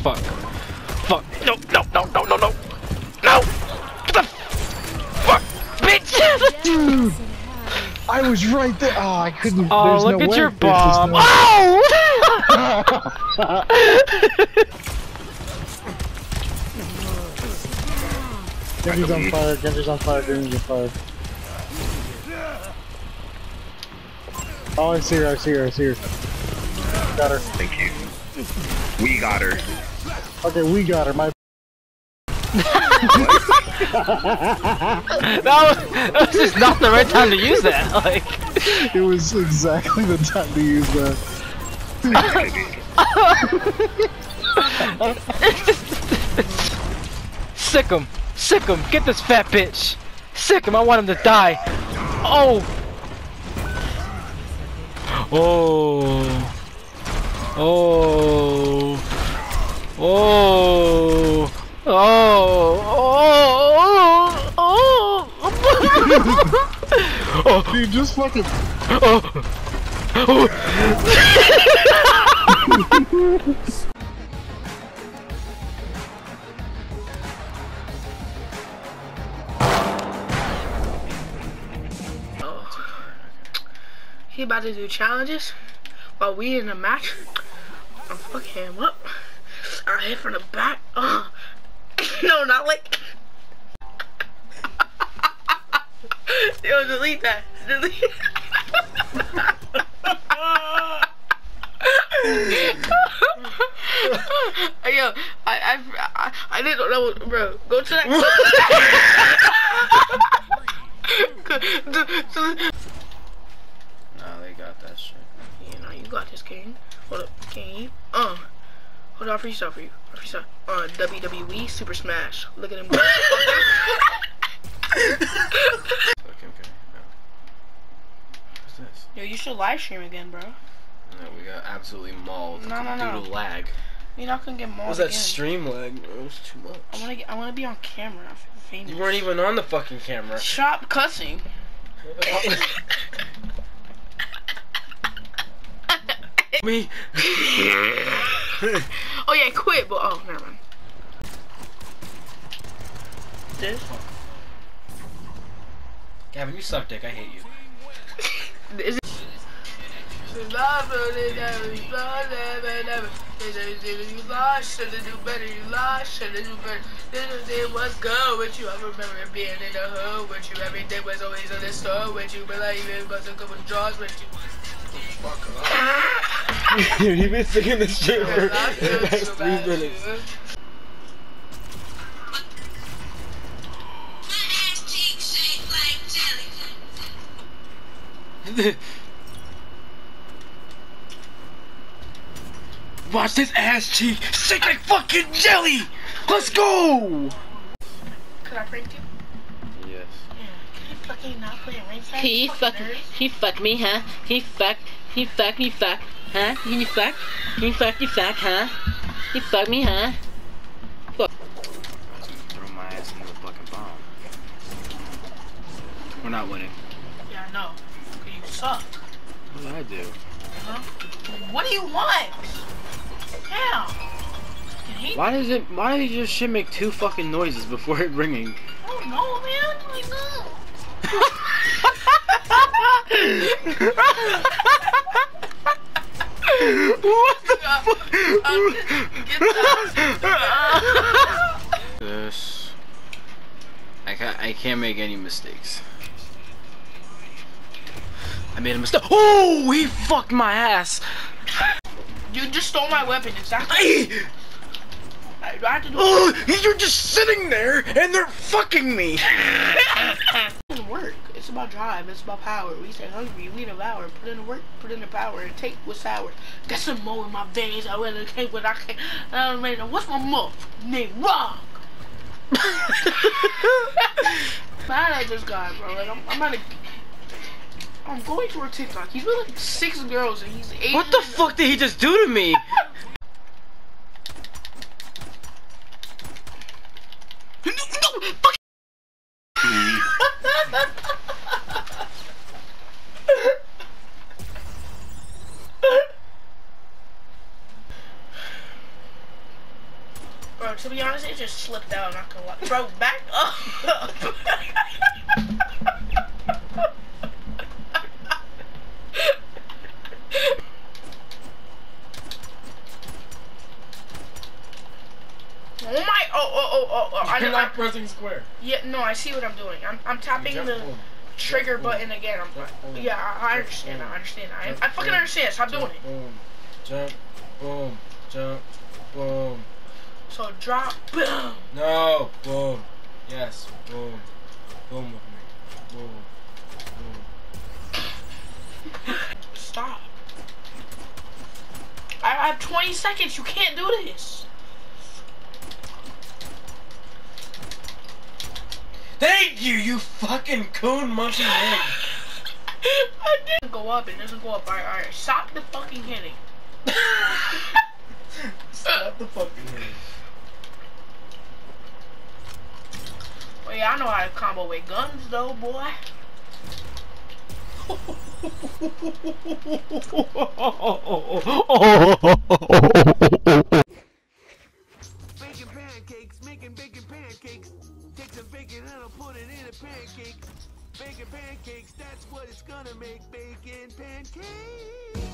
Fuck. Fuck. No, no, no, no, no, no. No! Get the fuck, bitch! Dude! I was right there. Oh, I couldn't. Oh, there's look no at way. your There's bomb. no... Oh! Genji's on fire. Genji's on fire. Genji's on fire. Oh, I see her. I see her. I see her. Got her. Thank you. We got her. Okay, we got her. My. that was just not the right time to use that. Like, It was exactly the time to use that. sick him, sick him. Get this fat bitch. Sick him. I want him to die. Oh. Oh. Oh. Oh. Oh. Oh. Oh. Dude, just fucking. Oh. Oh. He about to do challenges while we in a match. I'll fuck him up. I hit from the back. No, not like. Yo, delete that. Delete. Yo, I didn't know, bro. Go to that. Nah, they got that shit. Yeah, no, you got this, King. Hold up, King. Hold on, freestyle for you. Freestyle. WWE Super Smash. Look at him go. Okay. No. What's this? Yo, you should live stream again, bro. No, we got absolutely mauled. No. Due to lag. You're not gonna get mauled What was that again. stream lag? It was too much. I wanna be on camera. I feel famous. You weren't even on the fucking camera. Stop cussing. Me. Oh yeah, quit. But oh, never mind. This. Gavin, you suck dick. I hate you. Is it? What's good with you? I remember being in the hood with you. Everything was always in the store with you. But I even got a couple draws with you. Dude, you've been singing this shit for the next 3 minutes. Watch this ass cheek shake like fucking jelly! Let's go! Could I prank you? Yes. Yeah, can you fucking not play ringside? He fuck me, huh? He fuck me, fuck, huh? You fuck, huh? He fuck me, huh? Fuck. Throw my ass into the fucking bomb. We're not winning. Yeah, I know. You suck. What did I do? Huh? What do you want? Damn. Why does your shit make 2 fucking noises before it ringing? I don't know, man. Like, What the fuck? This. I can't make any mistakes. I made a mistake. Oh, he fucked my ass. You just stole my weapon. Exactly. I have to do Oh, you're just sitting there and they're fucking me. it doesn't work. It's about drive. It's about power. We stay hungry. We devour. Put in the work. Put in the power. And take what's sour. Got some more in my veins. I went to take what I can. I don't know. What's my motherfucking name? Rock. Mad at this guy, bro. Like I'm going to her TikTok. He's with like 6 girls and he's 8. What the fuck did he just do to me? No, fuck. Bro, to be honest, it just slipped out. Not gonna lie. Bro, back up. Oh my! Oh! You're not pressing square. Yeah, no, I see what I'm doing. I'm tapping the trigger button again. Yeah, I understand. I understand. I fucking understand. Stop doing it. Boom, jump, boom, jump, boom. So drop, boom. No, boom. Yes, boom, boom with me. Boom, boom. Stop. I have 20 seconds. You can't do this. Thank you, you fucking coon monkey egg. I didn't go up. It doesn't go up. Alright. Stop the fucking hitting. Stop the fucking hitting. Well, yeah, I know how to combo with guns, though, boy. Baking pancakes, making bacon pancakes. Take some bacon and I'll put it in a pancake. Bacon pancakes, that's what it's gonna make. Bacon pancakes.